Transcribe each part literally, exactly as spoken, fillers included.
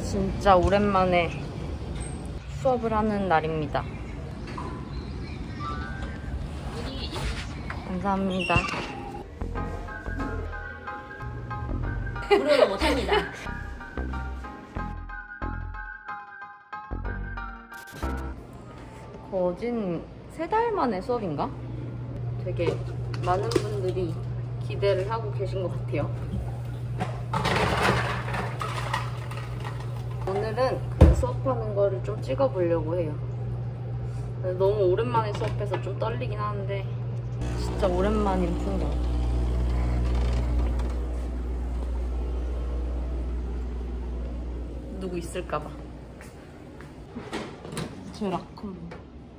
진짜 오랜만에 수업을 하는 날입니다. 감사합니다. 무료로 못합니다. 거진 세 달 만에 수업인가? 되게 많은 분들이 기대를 하고 계신 것 같아요. 오늘은 그 수업하는 거를 좀 찍어보려고 해요. 너무 오랜만에 수업해서 좀 떨리긴 하는데 진짜 오랜만인 풍경. 누구 있을까봐. 제 라컴.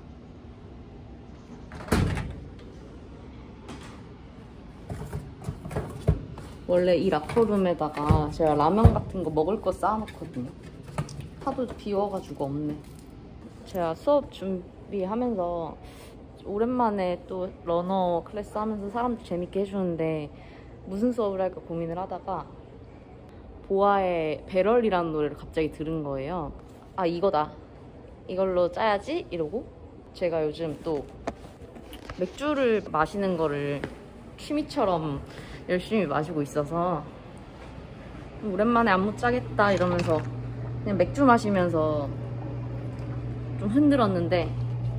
원래 이 락커룸에다가 제가 라면 같은 거 먹을 거 쌓아놓거든요. 하도 비워가지고 없네. 제가 수업 준비하면서 오랜만에 또 러너 클래스 하면서 사람들 재밌게 해주는데 무슨 수업을 할까 고민을 하다가 보아의 배럴이라는 노래를 갑자기 들은 거예요. 아, 이거다. 이걸로 짜야지? 이러고 제가 요즘 또 맥주를 마시는 거를 취미처럼 열심히 마시고 있어서 오랜만에 안무 짜겠다 이러면서 그냥 맥주 마시면서 좀 흔들었는데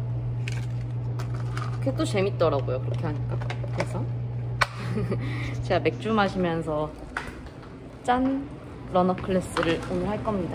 그게 또 재밌더라고요, 그렇게 하니까. 그래서 제가 맥주 마시면서 짠 러너 클래스를 오늘 할 겁니다.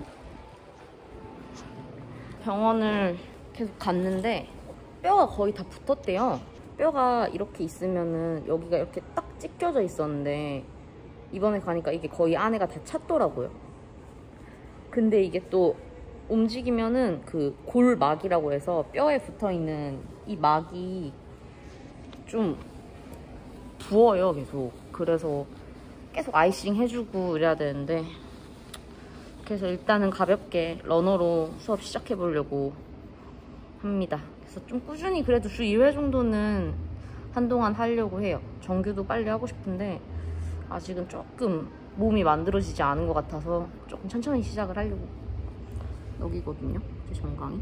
병원을 계속 갔는데 뼈가 거의 다 붙었대요. 뼈가 이렇게 있으면은 여기가 이렇게 딱 찢겨져 있었는데 이번에 가니까 이게 거의 안에가 다 찼더라고요. 근데 이게 또 움직이면은 그 골막이라고 해서 뼈에 붙어있는 이 막이 좀 부어요, 계속. 그래서 계속 아이싱 해주고 이래야 되는데 그래서 일단은 가볍게 러너로 수업 시작해보려고 합니다. 그래서 좀 꾸준히 그래도 주 이 회 정도는 한동안 하려고 해요. 정규도 빨리 하고 싶은데 아직은 조금 몸이 만들어지지 않은 것 같아서 조금 천천히 시작을 하려고. 여기거든요, 제 정강이.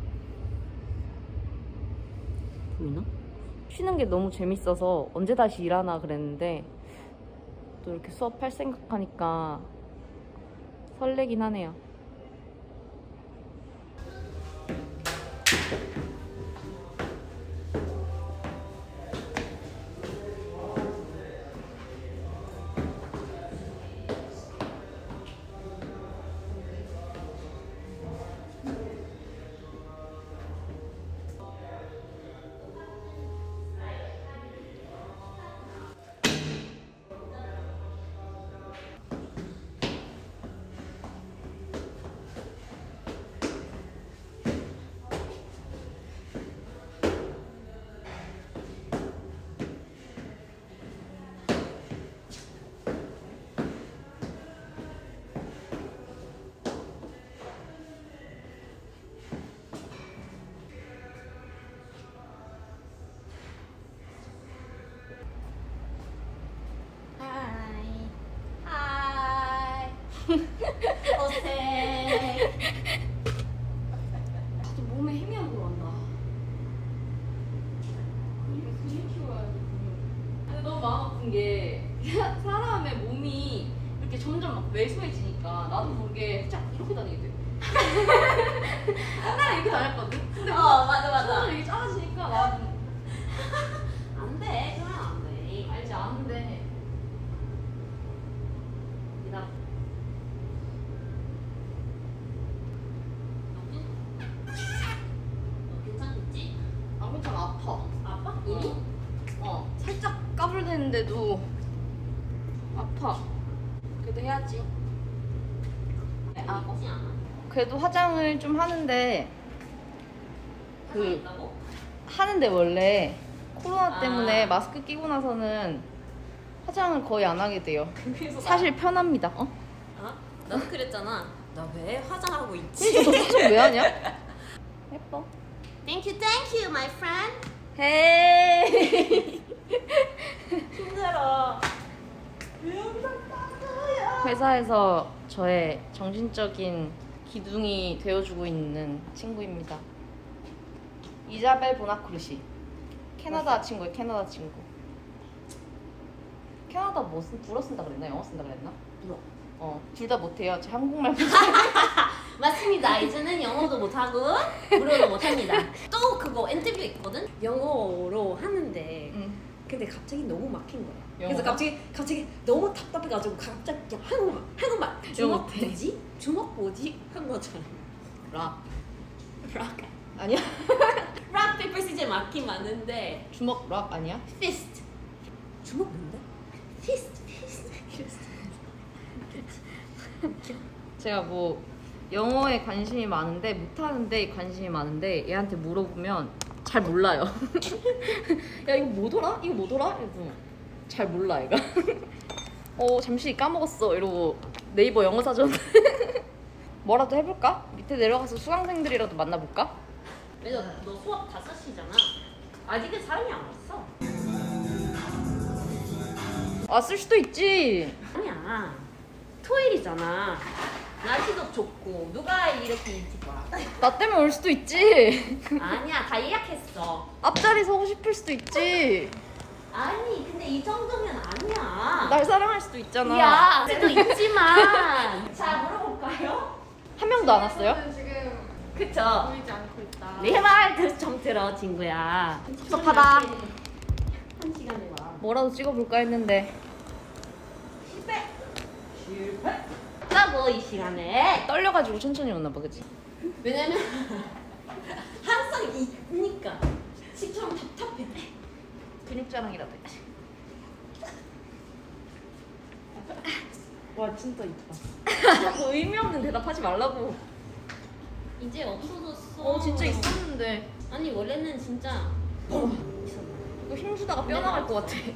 보이나? 쉬는 게 너무 재밌어서 언제 다시 일하나 그랬는데 또 이렇게 수업할 생각하니까 설레긴 하네요. 어색. 몸에 힘이 안 들어간다. 근육이 근육 키워야지, 근육. 근데 너무 마음 아픈 게 사람의 몸이 이렇게 점점 막 왜소해지니까 나도 모르게 살짝 이렇게 다니게 돼. 옛날에 이렇게 다녔거든? 근데 어, 맞아, 맞아. 이게 작아지니까 나도 안 돼. 그러면 안 돼. 알지, 아는데. 나 괜찮겠지? 안 괜찮아, 아파. 아빠? 이미? 어, 살짝 까불대는데도 아파. 그래도 해야지. 아, 먹지 않아. 그래도 화장을 좀 하는데 그 있다고? 하는데 원래 코로나 아. 때문에 마스크 끼고 나서는 화장을 거의 안 하게 돼요. 그래서 사실 편합니다. 어? 나, 아? 나도 그랬잖아. 나 왜 화장하고 있지? 그러니까 너 화장 왜 하냐? 예뻐. Thank you, thank you, my friend. 헤이. 힘들어. 회사에서 저의 정신적인 기둥이 되어주고 있는 친구입니다. 이자벨 보나크루시. 캐나다 친구예요. 캐나다 친구. 캐나다 뭐 쓴, 불어 쓴다 그랬나? 영어 쓴다 그랬나? 불어. 어, 둘 다 못해요. 저 한국말 못해요. 맞습니다. 이제는 영어도 못하고 불어도 못합니다. 또 그거 인터뷰 있거든? 영어로 하는데 응. 근데 갑자기 너무 막힌 거야. 영어가? 그래서 갑자기 갑자기 너무 답답해가지고 갑자기 그냥 한국말 한국말 주먹 못해. 뭐지? 주먹 뭐지? 한 거잖아. 락. 락. 아니야? 락 페이퍼 시즌 맞긴 맞는데 주먹 락 아니야? 피스트. 주먹 뭔데? 피스트 피스트 피스트. 제가 뭐 영어에 관심이 많은데 못하는데 관심이 많은데 얘한테 물어보면 잘 몰라요. 야 이거 뭐더라? 이거 뭐더라? 이러고 잘 몰라 얘가. 어 잠시 까먹었어 이러고 네이버 영어 사전 뭐라도 해볼까? 밑에 내려가서 수강생들이라도 만나볼까? 왜냐 너 수업 다섯 시잖아. 아직은 사람이 안 왔어. 왔을 수도 있지. 아니야. 토요일이잖아. 날씨도 좋고 누가 이렇게 일찍 와? 나 때문에 올 수도 있지. 아니야 다 예약했어. 앞자리 서고 싶을 수도 있지. 아니 근데 이 정도면 아니야. 날 사랑할 수도 있잖아. 야 그래도 있지만. 자 물어볼까요? 한 명도 안 왔어요? 그쵸? 보이지 않고 있다. 내 말 좀 들어 친구야. 섭섭하다. 한 시간에 와. 뭐라도 찍어볼까 했는데 실패. 실패. 짜고 이 시간에. 떨려가지고 천천히 왔나 봐, 그치? 왜냐면 항상 있으니까 집처럼 답답해. 근육 자랑이라도 해. 와 진짜 이쁘다. 자꾸 의미 없는 대답하지 말라고. 이제 없어졌어. 어 진짜 있었는데 아니 원래는 진짜 이거 힘주다가 뼈 나갈 것 같아.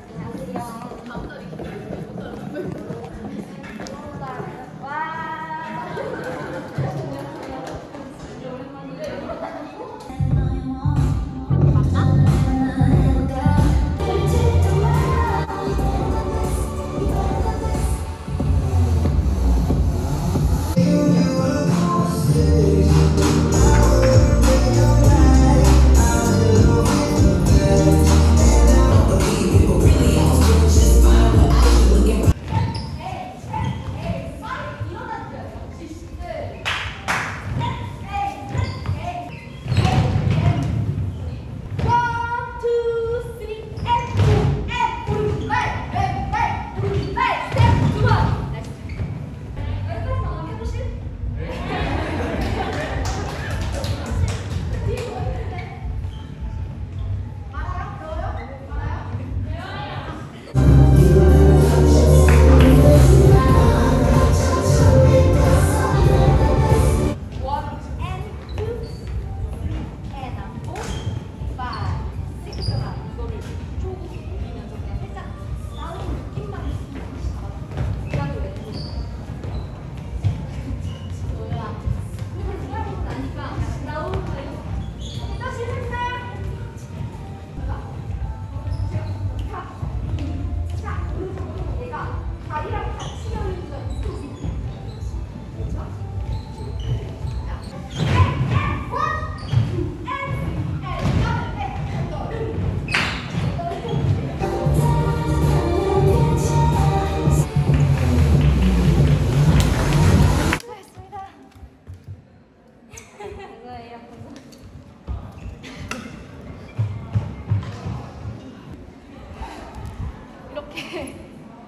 이렇게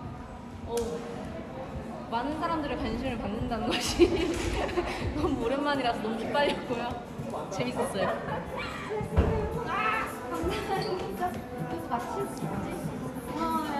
어, 많은 사람들의 관심을 받는다는 것이 너무 오랜만이라서 너무 기빨렸고요. 재밌었어요. 아, 감사합니다. 계속 마실 수 있지? 아,